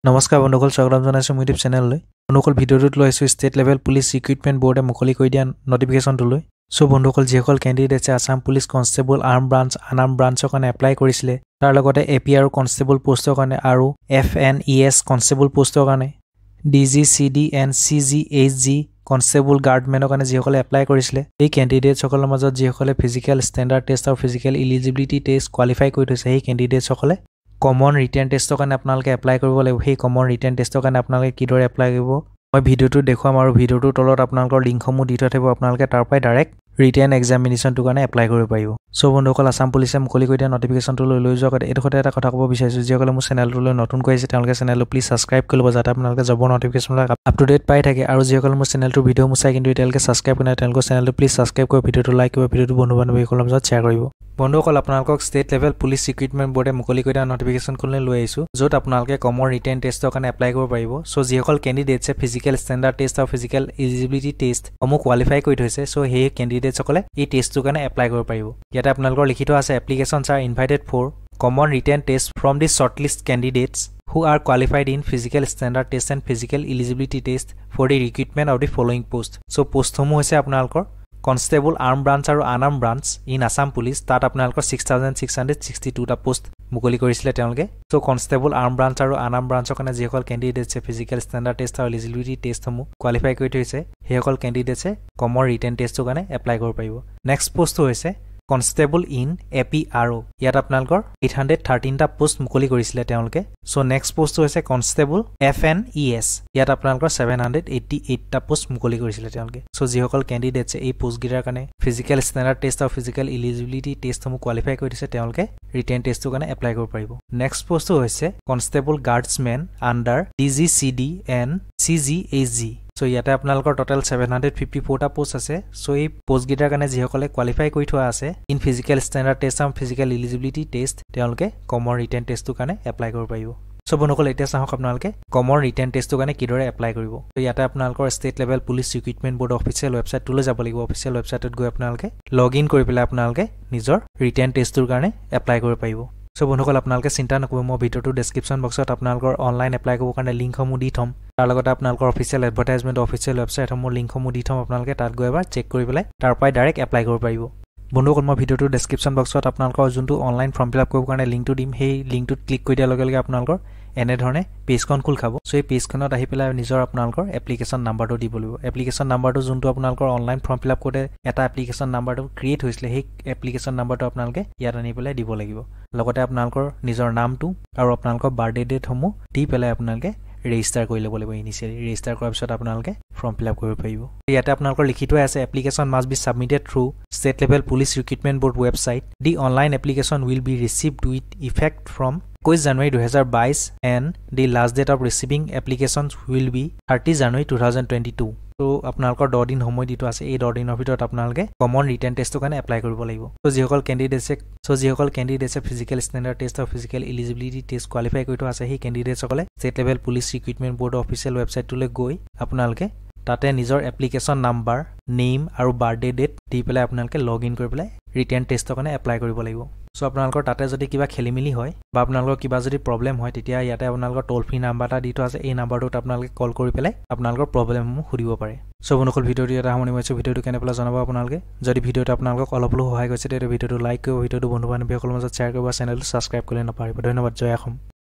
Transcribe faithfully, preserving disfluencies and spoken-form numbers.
নমস্কাৰ বন্ধুসকল স্বাগতম জনাইছো মোৰ ইউটিউব চেনেললৈ বন্ধুসকল ভিডিঅ'টোত লৈছো ষ্টেট লেভেল পুলিচ ৰিক্ৰুটমেন্ট বোৰ্ডে মুকলি কৰি দিয়া নটিফিকেশনটো লৈ সো বন্ধুসকল যিসকল ক্যান্ডিডেটছে Assam police constable armed branch আনাম ব্ৰাঞ্চৰ কাৰণে এপ্লাই কৰিছিলে তাৰ লগতে এপি আৰু কনষ্টেবল পোষ্টৰ কাৰণে আৰু এফএনইএছ কনষ্টেবল পোষ্টৰ কাৰণে ডিজিচিডি এণ্ড সিজিএইচজি কনষ্টেবল গাৰ্ডমেনৰ কাৰণে যিসকলে এপ্লাই কৰিছিলে এই ক্যান্ডিডেটসকলৰ মাজত যিসকলে ফিজিক্যাল ষ্টেণ্ডাৰ্ড টেষ্ট আৰু ফিজিক্যাল এলিজিবিলিটি টেষ্ট কোৱালিফাই কৰি থৈছে সেই ক্যান্ডিডেটসকলে কমন ৰিটেন টেষ্টৰ কাৰণে আপোনালোকে এপ্লাই কৰিব লাগিব সেই কমন ৰিটেন টেষ্টৰ কাৰণে আপোনালোকে কিদৰে এপ্লাই কৰিব মই ভিডিঅ'টো দেখুৱাম আৰু ভিডিঅ'টোৰ তলত আপোনালোকৰ লিংকসমূহ দি থোৱা থাকিব আপোনালোকে তাৰ পৰাই ডাইৰেক্ট ৰিটেন এক্সামিনেশ্যনটোৰ কাৰণে এপ্লাই কৰিব পাৰিব সো বন্ধুসকল আসাম পুলিচে মুকলি কৰি দিয়া নটিফিকেশনটো লৈ লৈ যোৱাৰ এই কথা এটা কথা ক'ব বিচাৰিছো যিসকলে মোৰ চেনেলটোলৈ নতুনকৈ আহিছে তেওঁলোকে চেনেলটো প্লিজ সাবস্ক্ৰাইব কৰি ল'ব যাতে আপোনালোকে জবৰ নটিফিকেশনবিলাক আপ টু ডেট পাই থাকে আৰু যিসকলে মোৰ চেনেলটোৰ ভিডিঅ' মুচাই কিন্তু এতিয়ালৈকে সাবস্ক্ৰাইব কৰা নাই তেওঁলোকৰ চেনেলটো প্লিজ সাবস্ক্ৰাইব কৰি ভিডিঅ'টো লাইক কৰিব ভিডিঅ'টো বন্ধু বান্ধৱীসকলৰ মাজত শ্বেয়াৰ কৰিব বন্ধুসকল আপোনালোকক ষ্টেট লেভেল পুলিচ ৰিক্ৰুটমেন্ট বোৰ্ডে মুকলি কৰি দিয়া নটিফিকেশনখনলৈ লৈ আহিছো য'ত আপোনালোকে কমন ৰিটেন টেষ্টৰ কাৰণে এপ্লাই কৰিব পাৰিব সো যিসকল ক্যান্ডিডেটছে ফিজিক্যাল ষ্টেণ্ডাৰ্ড টেষ্ট আৰু ফিজিক্যাল এলিজিবিলিটি টেষ্ট সমূহ কোৱালিফাই কৰি থৈছে সো সেই ক্যান্ডিডেটসকলে এই টেষ্টটোৰ কাৰণে এপ্লাই কৰিব পাৰিব ইয়াতে আপোনালোকৰ লিখিত আছে applications are invited for common written test from the shortlist candidates who are qualified in physical standard test and physical eligibility test for the recruitment of the following post so post homo hoise apnalkor constable arm branch aru anam branch in Assam police tat apnalkor six thousand six hundred sixty-two ta post mukoli korisile teolge so constable arm branch aru anam branch okane jehokol candidates e physical standard test aru eligibility test homo qualify kori thoise hehokol candidates e common written test okane apply kor paribo next post hoise Constable in A P R O ইয়াত আপোনালোকৰ eight hundred thirteen টা post মুকলি কৰিছিলে তেওঁলোকে so next post হৈছে constable F N E S ইয়াত আপোনালোকৰ seven hundred eighty-eight টা পোষ্ট মুকলি কৰিছিলে তেওঁলোকে সো যিসকল ক্যান্ডিডেটছ এই পোষ্ট গিটাৰ কাৰণে ফিজিক্যাল ষ্টেণ্ডাৰ্ড টেষ্ট আৰু ফিজিক্যাল এলিজিবিলিটি টেষ্ট সমূহ কোৱালিফাই কৰি দিছে তেওঁলোকে ৰিটেন টেষ্টৰ কাৰণে এপ্লাই কৰিব পাৰিব নেক্সট পোষ্ট হৈছে constable guardsmen under D G C D and C G H G so ইয়াতে আপোনালোকৰ টোটাল seven hundred fifty-four টা পোষ্ট আছে সো এই পোষ্ট গিটাৰ কাৰণে যিসকলে কোৱালিফাই কৰি থোৱা আছে ইন ফিজিক্যাল ষ্টেণ্ডাৰ্ড টেষ্ট আৰু ফিজিক্যাল এলিজিবিলিটি টেষ্ট তেওঁলোকে কমন ৰিটেন টেষ্টৰ কাৰণে এপ্লাই কৰিব পাৰিব সো বন্ধুসকল এতিয়া চাওক আপোনালোকে কমন ৰিটেন টেষ্টৰ কাৰণে কিদৰে এপ্লাই কৰিব তো ইয়াতে আপোনালোকৰ state level police recruitment board official ৱেবছাইটটোলৈ যাব লাগিব অফিচিয়েল ৱেবছাইটত গৈ আপোনালোকে লগইন কৰি পেলাই আপোনালোকে নিজৰ ৰিটেন টেষ্টৰ কাৰণে এপ্লাই কৰিব পাৰিব সো বন্ধুসকল আপোনালোকে চিন্তা নকৰিব মই ভিডিঅ'টো ডেসক্ৰিপচন বক্সত আপোনালোকৰ অনলাইন এপ্লাই কৰিবৰ কাৰণে লিংকসমূহ দি থম তাৰ লগতে আপোনালোকৰ অফিচিয়েল এডভাৰটাইজমেন্ট অফিচিয়েল ৱেবছাইটসমূহ লিংকসমূহ দি থম আপোনালোকে তাত গৈ এবাৰ চেক কৰি পেলাই তাৰ পৰাই ডাইৰেক্ট এপ্লাই কৰিব পাৰিব বন্ধুসকল মই ভিডিঅ'টো ডেসক্ৰিপচন বক্সত আপোনালোকৰ যোনটো অনলাইন ফৰ্ম ফিল আপ কৰিবৰ কাৰণে লিংকটো দিম সেই লিংকটোত ক্লিক কৰি দিয়াৰ লগে লগে আপোনালোকৰ এনে ধৰণে পেজখন খুল খাব সো এই পেজখনত আহি পেলাই নিজৰ আপোনালোকৰ এপ্লিকেশন নাম্বাৰটো দিব লাগিব এপ্লিকেশন নাম্বাৰটো যোনটো আপোনালোকৰ অনলাইন ফৰ্ম ফিল আপ কৰোতে এটা এপ্লিকেশন নাম্বাৰটো ক্ৰিয়েট হৈছিলে সেই এপ্লিকেশন নাম্বাৰটো আপোনালোকে ইয়াত আনি পেলাই দিব লাগিব লগতে আপোনালোকৰ নিজৰ নামটো আৰু আপোনালোকৰ বাৰ্থডে ডেট সমূহ দি পেলাই আপোনালোকে ৰেজিষ্টাৰ কৰি ল'ব লাগিব ইনিচিয়ালি ৰেজিষ্টাৰ কৰাৰ পিছত আপোনালোকে ফৰ্ম ফিল আপ কৰিব পাৰিব ইয়াতে আপোনালোকৰ লিখিত আছে application must be submitted through state level police recruitment board website the online application will be received with effect from twenty January twenty twenty-two and the last date of receiving applications will be thirty January twenty twenty-two তো আপোনালোকৰ দহ দিন সময় দিটো আছে এই দহ দিনৰ ভিতৰত আপোনালোকে কমন ৰিটেন টেষ্টৰ কাৰণে এপ্লাই কৰিব লাগিব তো যিসকল ক্যান্ডিডেটছে সো যিসকল ক্যান্ডিডেটছে ফিজিক্যাল ষ্টেণ্ডাৰ্ড টেষ্ট আৰু ফিজিক্যাল এলিজিবিলিটি টেষ্ট কোৱালিফাই কৰি থোৱা আছে সেই ক্যান্ডিডেটসকলে state level police recruitment board official ৱেবছাইটটোলৈ গৈ আপোনালোকে তাতে নিজৰ এপ্লিকেশন নাম্বাৰ নেম আৰু বাৰ্থডে ডেট দি পেলাই আপোনালোকে লগইন কৰি পেলাই ৰিটেন টেষ্টৰ কাৰণে এপ্লাই কৰিব লাগিব সো আপোনালোকৰ তাতে যদি কিবা খেলিমেলি হয় বা আপোনালোকৰ কিবা যদি প্ৰবলেম হয় তেতিয়া ইয়াতে আপোনালোকৰ টোল ফ্ৰী নাম্বাৰ এটা দি থোৱা আছে এই নাম্বাৰটোত আপোনালোকে কল কৰি পেলাই আপোনালোকৰ প্ৰবলেমসমূহ সুধিব পাৰে সো বন্ধুসকল ভিডিঅ'টো এটা সামৰণি মাৰিছো ভিডিঅ'টো কেনে পালে জনাব আপোনালোকে যদি ভিডিঅ'টো আপোনালোকক অলপ হ'লেও সহায় কৰিছে তেতিয়া ভিডিঅ'টো লাইক কৰিব ভিডিঅ'টো বন্ধু বান্ধৱীসকলৰ মাজত শ্বেয়াৰ কৰিব চেনেলটো সাবস্ক্ৰাইব কৰিবলৈ নাপাহৰিব ধন্যবাদ জয় অসম